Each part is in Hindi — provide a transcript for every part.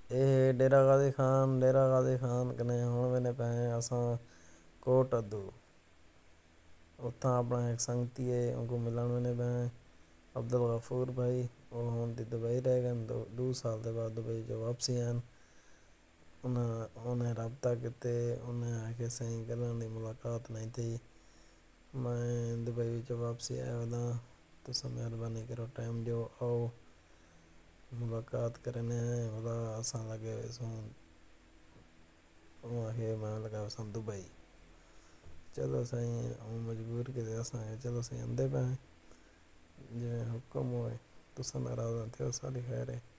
ਇਹ डेरा गाजी खान कने हुण वेंदे पिया आहियूं असां कोट अद्धू। उतां अपना एक संगती है उनको मिलन वेंदे पिया आहियूं अब्दुल गफूर भाई। वो हुण दुबई रह गए 2 साल के बाद दुबई जो वापसी आन। उन्हें रबता किते उन्हें आके सही कदम की मुलाकात नहीं थी। मैं दुबई विच वापसी आया वदा तुस मेहरबानी करो टाइम जो आओ मुलाकात करने वदा असां लगे वैसूं वहाँ मैं लगा वैसा दुबई। चलो सही हूँ मजबूर के असां चलो सही आंदे पे जिमें हुक्म होए तुस नाराज़ न थियो सारी खैर है।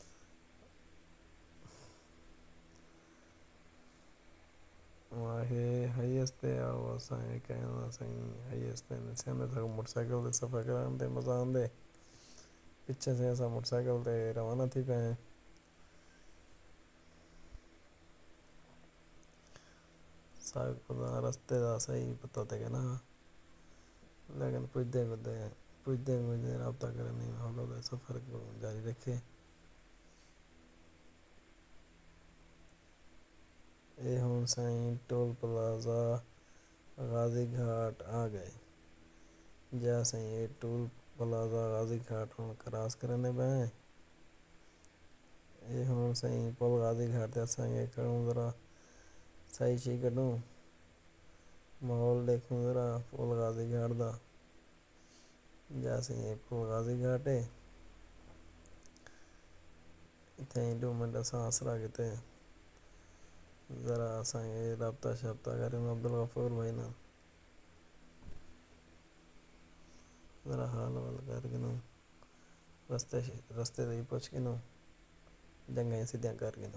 वहाँ हाईएस्ट आओ असां कहना सही हाईएस्ट सिंध तक मोटरसाइकिल से सफ़र कराने ते मज़ा आंदे। पिछे से असां मोटरसाइकिल ते रवाना थी पे साग पता रस्ते का सही पता ते ना लेकिन पुजदे रबता करने हौला सफ़र को जारी रखे। ये हुण साईं टोल प्लाजा गाजी घाट आ गए। जा साईं ये टोल प्लाजा गाजी घाट हुण क्रॉस करने पे ये हुण साईं पुल गाजी घाट ते असांखे खड़ूं ज़रा सही शी कढूं माहौल देखूं ज़रा पुल गाजी घाट दा। जा साईं ये पुल गाजी घाट है इतने 2 मिनट असां आसरा किते ज़रा असांखे रबता शबता करूं अब्दुल गफूर भाई ना ज़रा हाल वाल कर गिनूं रस्ते ते ही पुछ गिनूं जंगें सीधा कर गिनूं।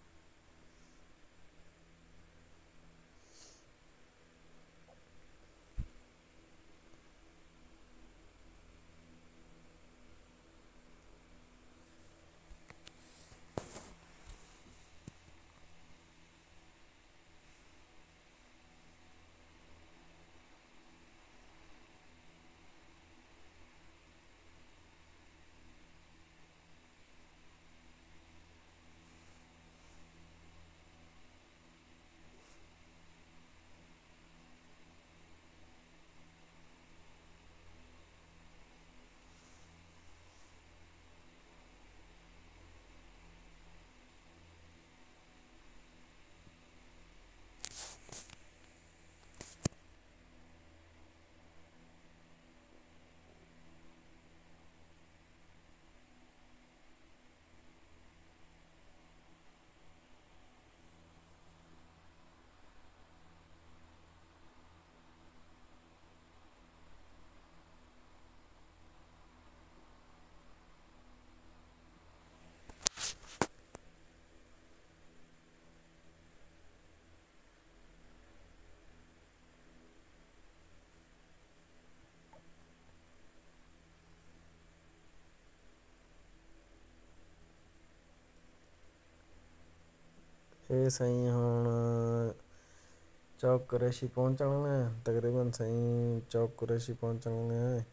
ये साईं हुण चौक कुरैशी पहुंचण में तकरीबन साईं चौक कुरैशी पहुंचण में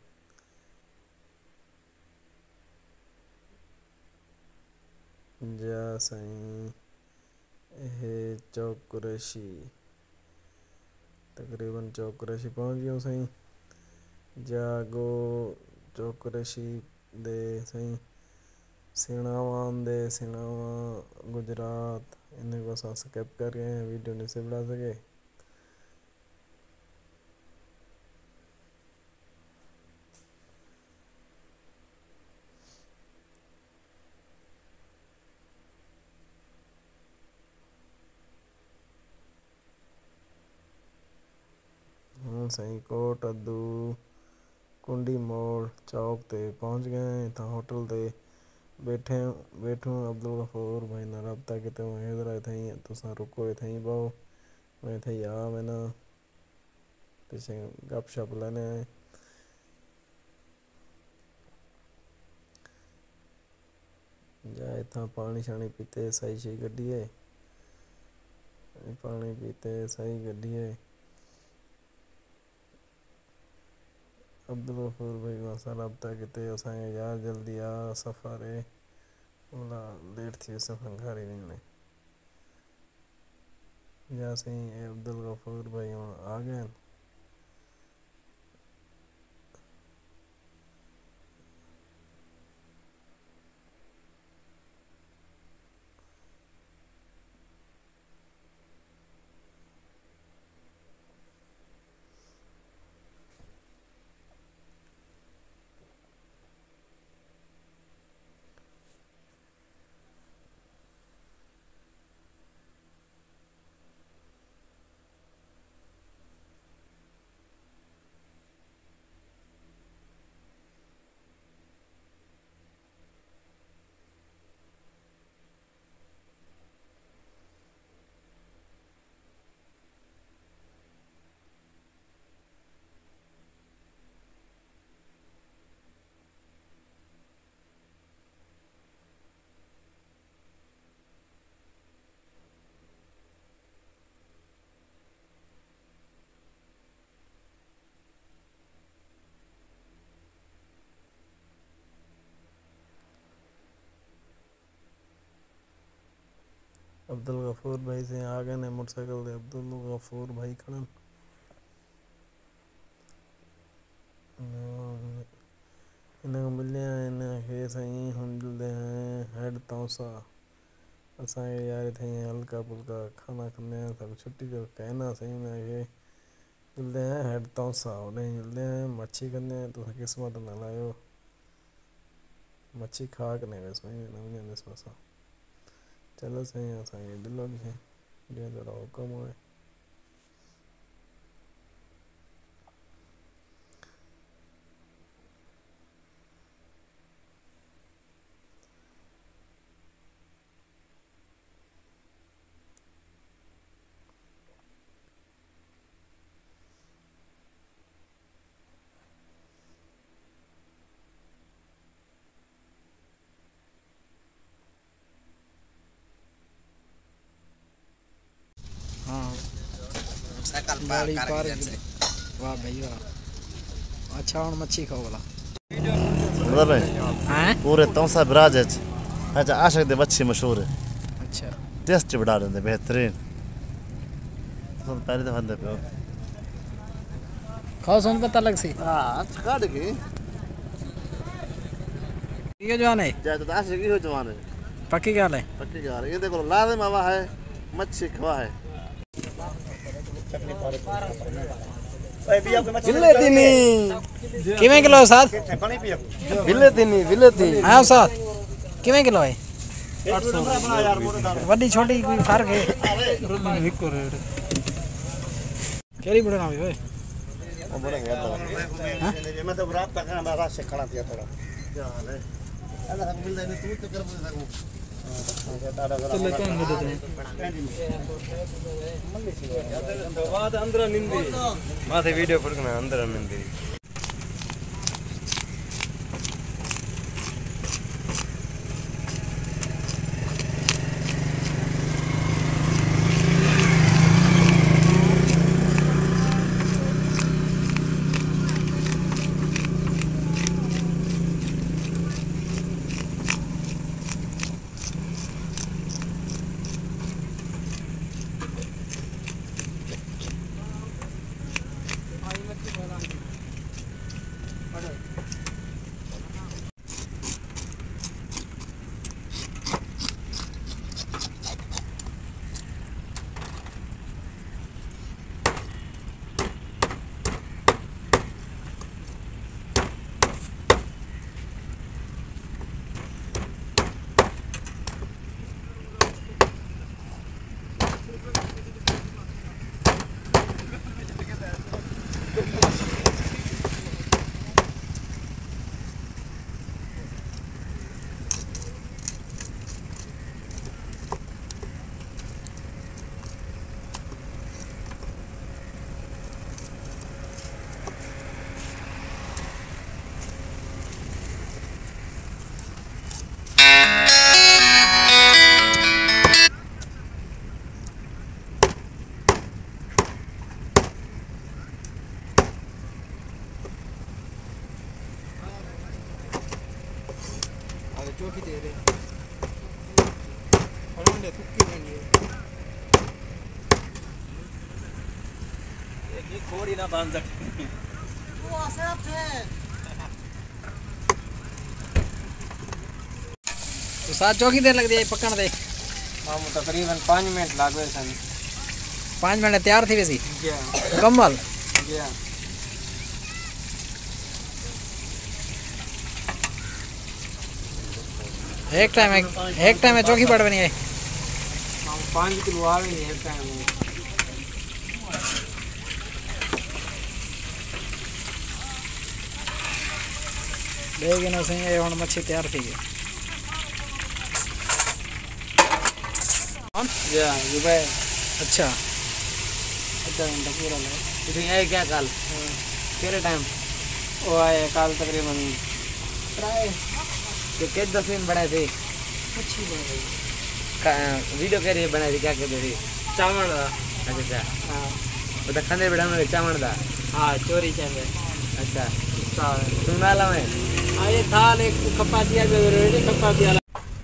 जा साईं ये चौक कुरैशी तकरीबन चौक कुरैशी पहुंच गयो साईं। जागो चौक कुरैशी दे साईं सिणावा दे सिणावा गुजरात इन्हें को असां स्किप कर गए हैं वीडियो नहीं से बढ़ा सके। सही कोट अद्धू कुंडी मोड़ चौक ते पहुंच गए इतना होटल ते बैठूं अब्दुल गफूर भाई ना रबता किते वहीं ज़रा इथई तुसां रुको इथई बहु मैं इथई आ मैं ना पीछे गप शप लेने आए। जा इतना पानी शानी पीते सही शी गड्डिए पानी पीते सही गड्डिए अब्दुल गफूर भाई वहाँ रबता किते असांखे यार जल्दी आ सफ़र है बोला लेट थी उससे घर ही नहीं जैसे ही अब्दुल गफूर भाई आ गए। अब्दुल गफूर भाई से आ गए ने मोटरसाइकिल दे अब्दुल गफूर भाई खड़न इन्हें मिले इन्हें के सही हम जुलते हैं हेड तौसा असा यार थे हल्का फुल्का खाना खाने सब छुट्टी जो कहना सही में ये जुलते हैं हेड तौसा उन्हें जुलते हैं मच्छी करने तो किस्मत न लायो मच्छी खा के नहीं बस मैं नवीन इस पासा चलो सही है सही दिलो भी जो जरा हुक्म होए गाड़ी पार वाह भाई वाह अच्छा और मच्छी खाओ वाला हैं पूरे तौसा बराज है अच्छा आशिक दे मच्छी मशहूर है अच्छा टेस्ट बढ़ा देंगे बेहतरीन तो पहले दफा दे पे खाओ सुन पता लग सी हां काट के ये जवान है जा तो आशिक ही हो जवान है पक्की गाल है पक्की गाल ये देखो लादे मावा है मच्छी खवा है बिल्ले दिनी किवें किलो साथ बिल्ले दिनी हां साथ किवें किलो है 800 वड्डी छोटी कोई फर्क है इको रेट केरी बड़ा ओए वो बड़ा गया हां मैं तो रात तक मैं रात से खड़ा था थोड़ा क्या हाल है अल्लाह मिल जाए तू तो कर सकूं तो लेके आएंगे देते हैं अंदर निंदी माथे वीडियो पड़कना अंदर निंदी खोड़ी ना बांध तो साथ चौकी देर लग दिया पकड़ दे हम तकरीबन 5 मिनट लागवे सन 5 मिनट तैयार थी वैसी गया मुकम्मल गया एक टाइम में चौकी पड़ बनी है हम 5 किलो आवे नहीं एक टाइम में लेकिन उसे ये हुन मच्छी तैयार थी गई या रुपए अच्छा अच्छा घंटा पूरा ले इतनी है क्या कल केरे टाइम वो आए कल तकरीबन तो के 10 दिन बनाए थे अच्छी बन गई वीडियो कह रही बनाई थी क्या कहते थे चावल अच्छा हां वो तो खाने बैठा में चावल था हां चोरी चंदे अच्छा सा तुम नाला में आए थाल एक खप्पा दिया जो रेडी खप्पा दिया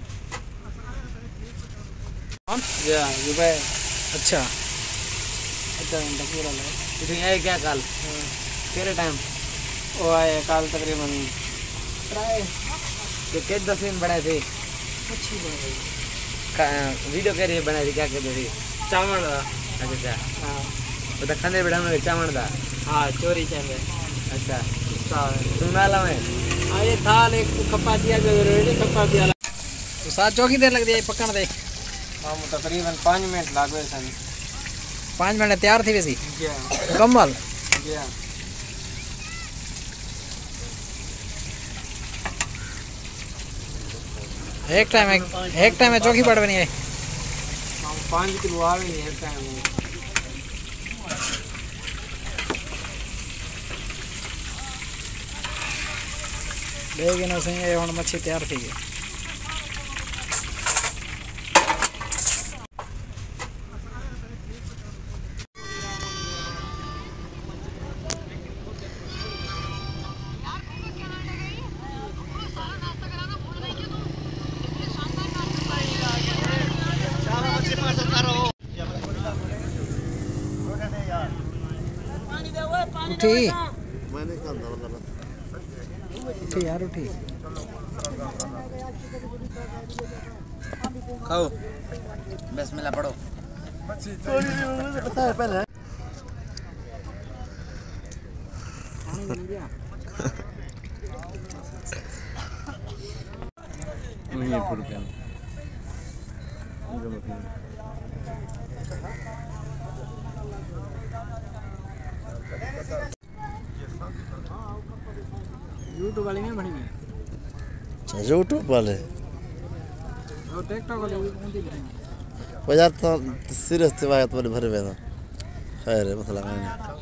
या रुपए अच्छा अच्छा घंटा पूरा ले इतनी है क्या कल केरे टाइम वो आए कल तकरीबन तो के 10 दिन बनाए थे अच्छी बन गई वीडियो कह रही बनाई थी क्या कहते थे चावल अच्छा हां वो तो खाने बैठा में चावल था हां चोरी चंदे अच्छा सा तुम नाला में आए थाल एक खप्पा दिया जो रेडी खप्पा दिया तो साथ चौकी देर लग दिया पकड़ दे हम तकरीबन 5 मिनट लागवे सन 5 मिनट तैयार थी वैसी गया मुकम्मल गया एक टाइम में चौकी पड़ बनी है हम 5 किलो आवे नहीं एक टाइम में लेकिन उसे ये हुन मच्छी तैयार थी गई उठी उठी यार उठी खाओ बिस्मिल्लाह पढ़ो यूट्यूब वाली नहीं बनी है यूट्यूब वाले और टिकटॉक वाली कौन सी बनी वजह तो सीरियस थी बात वाले भरे हुए खैर है मसला नहीं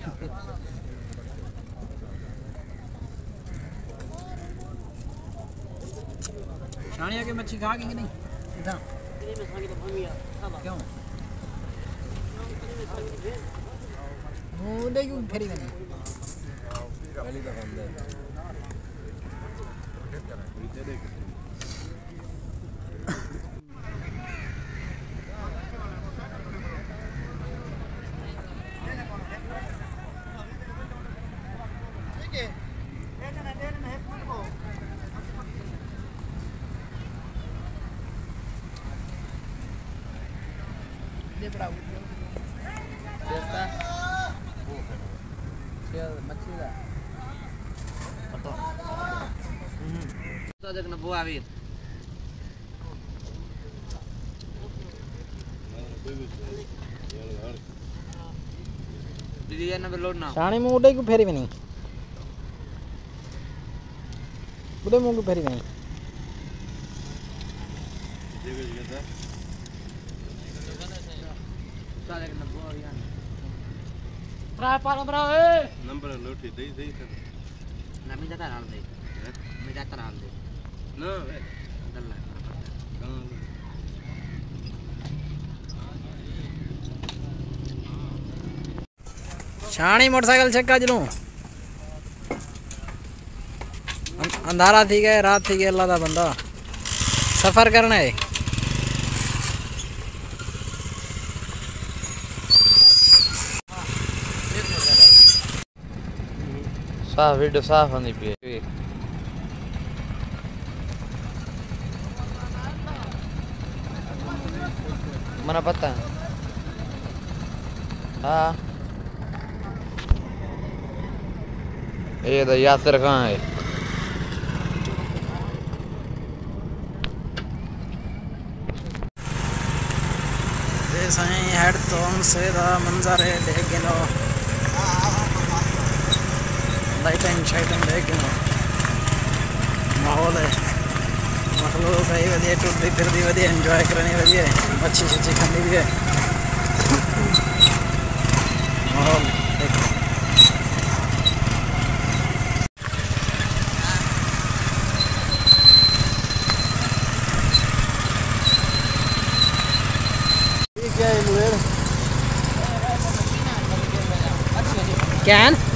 शानिया की मच्छी खा गई कि नहीं इधर क्यों वो देखो फेरी बनी ये बड़ा मच्छी का तो देखना बुआ भी दीदी ये नंबर लोड ना शानी में उड़े को फेरी बनी उड़े मुंह को फेरी बनी तो देखना बुआ यार नंबर लोटी दे दे ना मैं जाता हाल दे मैं जाता हाल दे ना दल्ला शानी मोटरसाइकिल छक्का चलूं अंधारा थी गए रात थी गई अल्लाह दा बंदा सफर करना है साफ वीडियो साफ होनी पी मना पता है हाँ ये तो यात्रा कहाँ है साईं हेड तो से दा मंजर है देख गिनो लाइटिंग शाइटिंग देख गिनो माहौल है मखलूक है वधिया टुरदी फिरदी वधिया एंजॉय करनी वधिया मच्छी शच्छी खानी भी है माहौल देखो क्या है क्या है